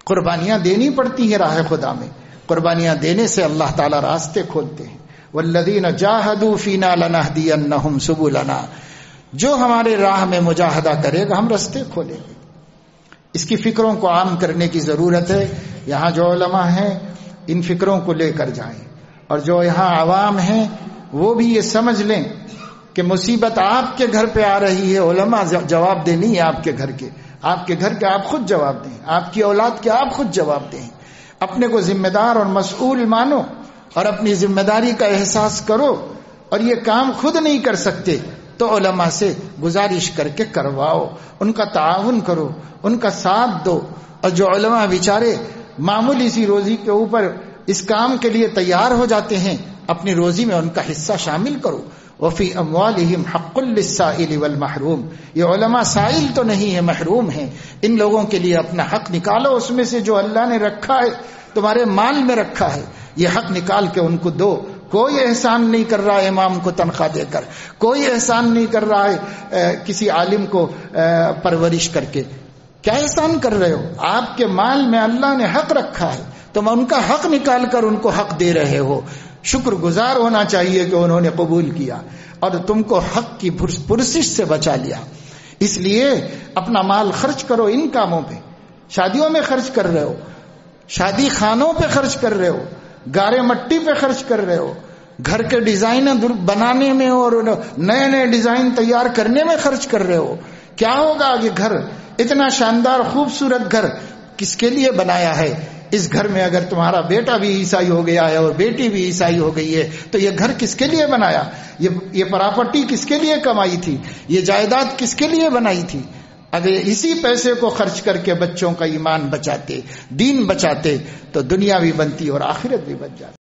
قربانیاں دینی پڑتی ہیں راہ خدا میں. قربانیاں دینے سے اللہ تعالیٰ راستے کھولتے ہیں. والذین جاہدوا فینا لنہدینہم سبلنا. جو ہمارے راہ میں مجاہدہ کرے گا ہم راستے کھولیں گے. اس کی فکروں کو عام کرنے کی ضرورت ہے. یہاں جو علماء ہیں ان فکروں کو لے کر جائیں, اور جو یہاں عوام ہیں وہ بھی یہ سمجھ لیں کہ مصیبت آپ کے گھر پہ آ رہی ہے. علماء جواب دے نہیں ہے آپ کے گھر کے, آپ کے گھر کے آپ خود جواب دیں, آپ کی اولاد کے آپ خود جواب دیں. اپنے کو ذمہ دار اور مسئول مانو اور اپنی ذمہ داری کا احساس کرو, اور یہ کام خود نہیں کر سکتے تو علماء سے گزارش کر کے کرواؤ, ان کا تعاون کرو, ان کا ساتھ دو. اور جو علماء بیچارے معمولی سی روزی کے اوپر اس کام کے لیے تیار ہو جاتے ہیں, اپنی روزی میں ان کا حصہ شامل کرو. وفی اموالہم حق للسائل والمحروم. یہ علماء سائل تو نہیں ہے, محروم ہیں. ان لوگوں کے لیے اپنا حق نکالو, اس میں سے جو اللہ نے رکھا ہے تمہارے مال میں رکھا ہے, یہ حق نکال کے ان کو دو. کوئی احسان نہیں کر رہا ہے امام کو تنخواہ دے کر, کوئی احسان نہیں کر رہا ہے کسی عالم کو پرورش کر کے. کیا احسان کر رہے ہو؟ آپ کے مال میں اللہ نے حق رکھا ہے, تم ان کا حق نکال کر ان کو حق دے رہے ہو. شکر گزار ہونا چاہیے کہ انہوں نے قبول کیا اور تم کو حق کی پرسش سے بچا لیا. اس لیے اپنا مال خرچ کرو ان کاموں پہ. شادیوں میں خرچ کر رہے ہو, شادی خانوں پہ خرچ کر رہے ہو, گارے مٹی پہ خرچ کر رہے ہو, گھر کے ڈیزائن بنانے میں اور نئے نئے ڈیزائن تیار کرنے میں خرچ کر رہے ہو. کیا ہوگا یہ گھر, اتنا شاندار خوبصورت گھر کس کے لیے بنایا ہے؟ اس گھر میں اگر تمہارا بیٹا بھی عیسائی ہو گیا ہے اور بیٹی بھی عیسائی ہو گئی ہے تو یہ گھر کس کے لیے بنایا؟ یہ پراپرٹی کس کے لیے کمائی تھی؟ یہ جائیداد کس کے لیے بنائی تھی؟ اگر اسی پیسے کو خرچ کر کے بچوں کا ایمان بچاتے, دین بچاتے, تو دنیا بھی بنتی اور آخرت بھی بچ جاتی.